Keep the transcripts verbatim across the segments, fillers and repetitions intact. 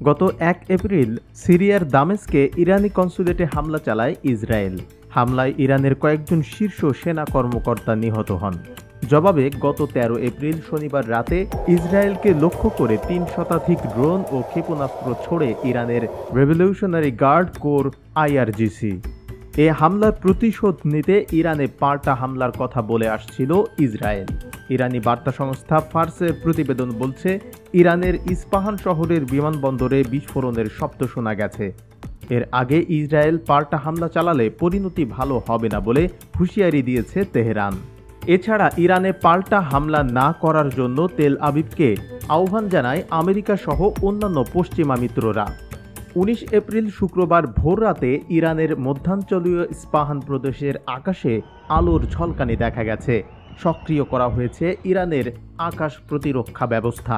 গত এক এপ্রিল সিরিয়ার দামেস্কে ইরানি কনসুলেটে হামলা চালায় ইসরায়েল। হামলায় ইরানের কয়েকজন শীর্ষ সেনা কর্মকর্তা নিহত হন। জবাবে গত তেরো এপ্রিল শনিবার রাতে ইসরায়েলকে লক্ষ্য করে তিন শতাধিক ড্রোন ও ক্ষেপণাস্ত্র ছোড়ে ইরানের রেভলিউশনারি গার্ড কোর আইআরজিসি। এ হামলার প্রতিশোধ নিতে ইরানে পাল্টা হামলার কথা বলে আসছিল ইসরায়েল। ইরানি বার্তা সংস্থা ফার্সের প্রতিবেদন বলছে, ইরানের ইস্পাহান শহরের বিমানবন্দরে বিস্ফোরণের শব্দ শোনা গেছে। এর আগে ইসরায়েল পাল্টা হামলা চালালে পরিণতি ভালো হবে না বলে হুঁশিয়ারি দিয়েছে তেহরান। এছাড়া ইরানে পাল্টা হামলা না করার জন্য তেল আবিবকে আহ্বান জানায় আমেরিকা সহ অন্যান্য পশ্চিমা মিত্ররা। উনিশ এপ্রিল শুক্রবার ভোররাতে ইরানের মধ্যাঞ্চলীয় ইস্পাহান প্রদেশের আকাশে আলোর ঝলকানি দেখা গেছে। সক্রিয় করা হয়েছে ইরানের আকাশ প্রতিরক্ষা ব্যবস্থা।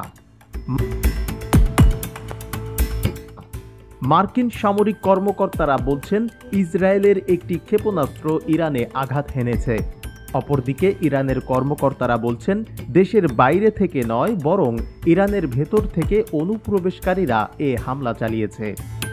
মার্কিন সামরিক কর্মকর্তারা বলছেন, ইসরায়েলের একটি ক্ষেপণাস্ত্র ইরানে আঘাত হেনেছে। অপরদিকে ইরানের কর্মকর্তারা বলছেন, দেশের বাইরে থেকে নয়, বরং ইরানের ভেতর থেকে অনুপ্রবেশকারীরা এ হামলা চালিয়েছে।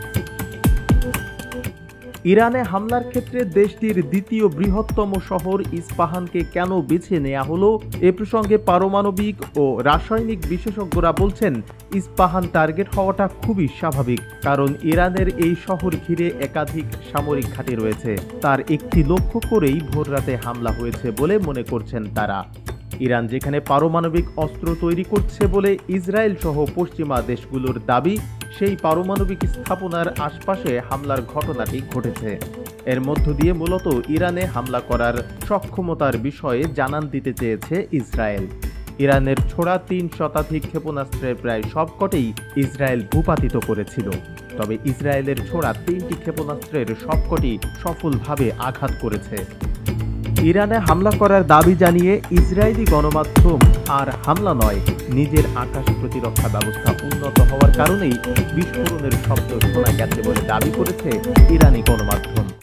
ইরানে হামলার ক্ষেত্রে দেশটির দ্বিতীয় বৃহত্তম শহর ইস্পাহানকে কেন বেছে নেওয়া হলো, এ প্রসঙ্গে পারমাণবিক ও রাসায়নিক বিশেষজ্ঞরা বলছেন, ইস্পাহান টার্গেট হওয়াটা খুবই স্বাভাবিক, কারণ ইরানের এই শহর ঘিরে একাধিক সামরিক ঘাঁটি রয়েছে। তার একটি লক্ষ্য করেই ভোররাতে হামলা হয়েছে বলে মনে করছেন তারা। ইরান যেখানে পারমাণবিক অস্ত্র তৈরি করছে বলে ইসরায়েল সহ পশ্চিমা দেশগুলোর দাবি, সেই পারমাণবিক স্থাপনার আশপাশে হামলার ঘটনাটি ঘটেছে। এর মধ্য দিয়ে মূলত ইরানে হামলা করার সক্ষমতার বিষয়ে জানান দিতে চেয়েছে ইসরায়েল। ইরানের ছোড়া তিন শতাধিক ক্ষেপণাস্ত্রের প্রায় সবকটিই ইসরায়েল ভূপাতিত করেছিল। তবে ইসরায়েলের ছোড়া তিনটি ক্ষেপণাস্ত্রের সবকটি সফলভাবে আঘাত করেছে। ইরানে হামলা করার দাবি জানিয়ে ইসরায়েলি গণমাধ্যম আর হামলা নয়, নিজের আকাশ প্রতিরক্ষা ব্যবস্থা উন্নত হওয়ার কারণেই বিস্ফোরণের শব্দ শোনা গেছে বলে দাবি করেছে ইরানি গণমাধ্যম।